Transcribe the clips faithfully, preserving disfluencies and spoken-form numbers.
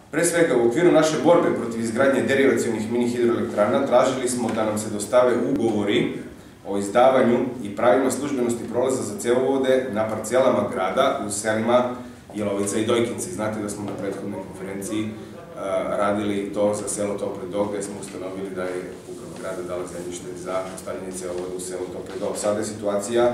Pre svega, u okviru naše borbe protiv izgradnje derivacionih mini hidroelektrana tražili smo da nam se dostave ugovori o izdavanju i pravima službenosti prolaza za cevovode na parcelama grada u selima Jelovica i Dojkinci. Znate da smo na prethodnoj konferenciji radili to za selo Topli Dog, gde smo ustanovili da je uprava grada dala zemljište za postavljanje cevovoda u selu Topli Dog. Sada je situacija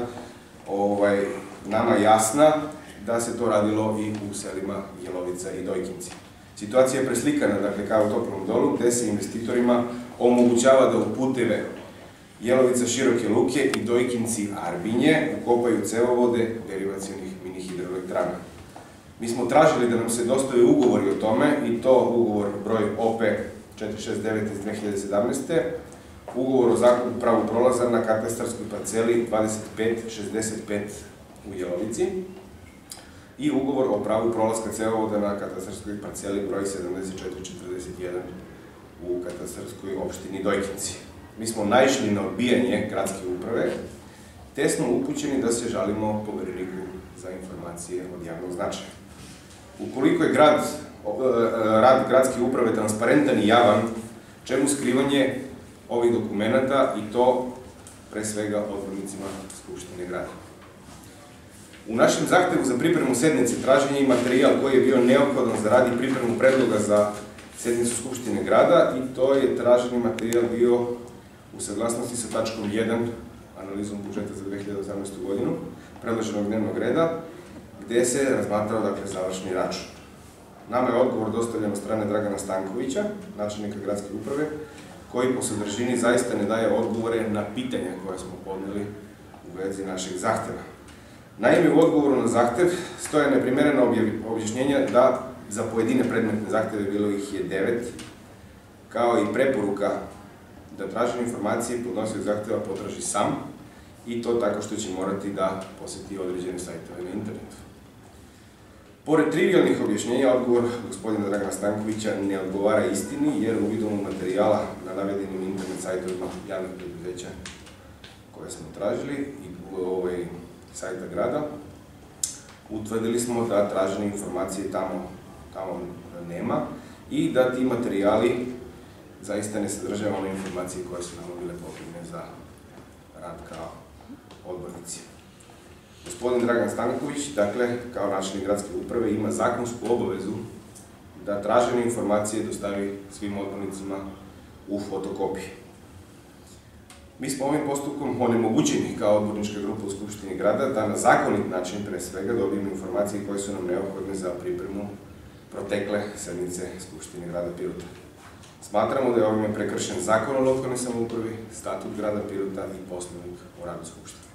nama jasna da se to radilo i u selima Jelovica i Dojkinci. Situacija je preslikana, dakle, kao u Toplom Dolu, gde se investitorima omogućava da u puteve Jelovica Široke Luke i Dojkinci Arbinje ukopaju cevovode derivacionih mini hidroelektrana. Mi smo tražili da nam se dostave ugovori o tome, i to ugovor broj O P četiri šest devet iz dve hiljade sedamnaeste. Ugovor o zakupu pravu prolaza na katastarskoj parceli dvadeset pet šezdeset pet u Jelovici i ugovor o pravu prolaska cevovoda na katastarskoj parceli broj sedamdeset četiri četrdeset jedan u katastarskoj opštini Dojkinci. Mi smo naišli na odbijanje gradske uprave, te smo upućeni da se žalimo Povereniku za informacije od javnog značaja. Ukoliko je rad gradske uprave transparentan i javan, čemu skrivanje ovih dokumenta, i to pre svega odbornicima Skupštine grada? U našem zahtevu za pripremu sednice tražen je i materijal koji je bio neophodan za rad i pripremu predloga za sednicu Skupštine grada, i to je traženi materijal bio u saglasnosti sa tačkom jedan, analizom budžeta za dve hiljade osamnaestu godinu, predloženog dnevnog reda, gde se razmatrao, dakle, završni račun. Nama je odgovor dostavljen od strane Dragana Stankovića, načelnika gradske uprave, koji po sadržini zaista ne daje odgovore na pitanja koje smo podneli u vezi našeg zahteva. Naime, u odgovoru na zahtev stoje neprimerena objašnjenja da za pojedine predmetne zahteve, bilo ih je devet, kao i preporuka da tražene informacije podnosioc zahteva potraži sam, i to tako što će morati da poseti određene sajtove na internetu. Pored trivialnih objašnjenja, odgovor gospodina Dragana Stankovića ne odgovara istini, jer uvidom materijala na navedenim internet sajtovima javnih preduzeća koje smo tražili i sajta grada, utvrdili smo da tražene informacije tamo nema i da ti materijali zaista ne sadrže one informacije koje su nam bile potrebne za rad kao odbornici. Gospodin Dragan Stanković, dakle, kao načelnik gradske uprave, ima zakonsku obavezu da tražene informacije dostavi svim odbornicima u fotokopiji. Mi smo ovim postupkom onemogućeni kao odbornička grupa u Skupštini grada da na zakonit način, pre svega, dobijemo informacije koje su nam neophodne za pripremu protekle sednice Skupštine grada Pirota. Smatramo da je ovime prekršen Zakon o lokalnoj samoupravi, Statut grada Pirota i Poslovnik o radu Skupštine.